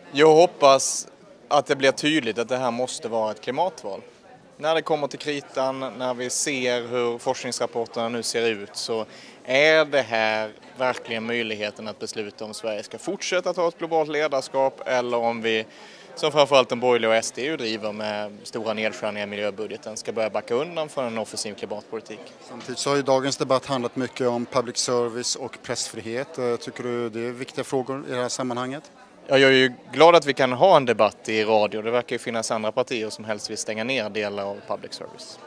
Jag hoppas att det blir tydligt att det här måste vara ett klimatval. När det kommer till kritan, när vi ser hur forskningsrapporterna nu ser ut, så är det här verkligen möjligheten att besluta om Sverige ska fortsätta ta ett globalt ledarskap eller om vi, som framförallt den borgerliga och SD driver med stora nedskärningar i miljöbudgeten, ska börja backa undan från en offensiv klimatpolitik. Samtidigt så har ju dagens debatt handlat mycket om public service och pressfrihet. Tycker du det är viktiga frågor i det här sammanhanget? Ja, jag är ju glad att vi kan ha en debatt i radio. Det verkar ju finnas andra partier som helst vill stänga ner delar av public service.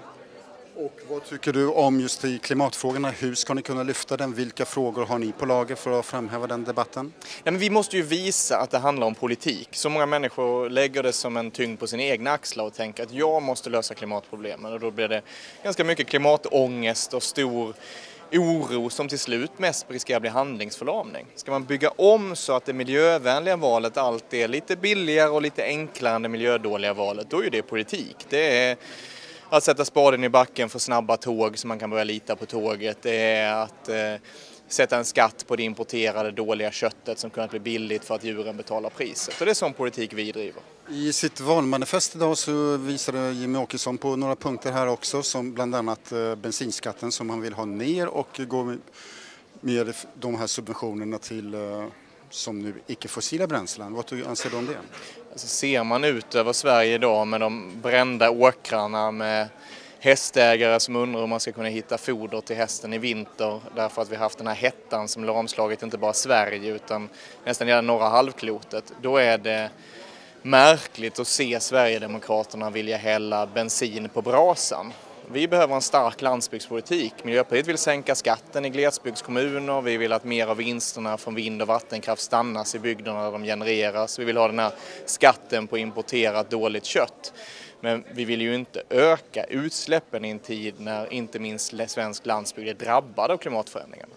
Och vad tycker du om just i klimatfrågorna? Hur ska ni kunna lyfta den? Vilka frågor har ni på lager för att framhäva den debatten? Ja, men vi måste ju visa att det handlar om politik. Så många människor lägger det som en tyngd på sina egna axlar och tänker att jag måste lösa klimatproblemen. Och då blir det ganska mycket klimatångest och stor oro som till slut mest riskerar att bli handlingsförlamning. Ska man bygga om så att det miljövänliga valet alltid är lite billigare och lite enklare än det miljödåliga valet, då är det politik. Det är att sätta spaden i backen för snabba tåg så man kan börja lita på tåget. Det är att sätta en skatt på det importerade dåliga köttet som kunnat bli billigt för att djuren betalar priset. Och det är sån politik vi driver. I sitt valmanifest idag så visade Jimmie Åkesson på några punkter här också, som bland annat bensinskatten som han vill ha ner och gå med de här subventionerna till som nu icke-fossila bränslen. Vad anser du om det? Alltså, ser man ut över Sverige idag med de brända åkrarna med hästägare som undrar hur man ska kunna hitta foder till hästen i vinter därför att vi har haft den här hettan som lamslagit inte bara Sverige utan nästan hela norra halvklotet, då är det märkligt att se Sverigedemokraterna vilja hälla bensin på brasan. Vi behöver en stark landsbygdspolitik. Miljöpartiet vill sänka skatten i glesbygdskommuner. Vi vill att mer av vinsterna från vind- och vattenkraft stannas i bygderna där de genereras. Vi vill ha den här skatten på importerat dåligt kött. Men vi vill ju inte öka utsläppen i en tid när inte minst svensk landsbygd är drabbad av klimatförändringarna.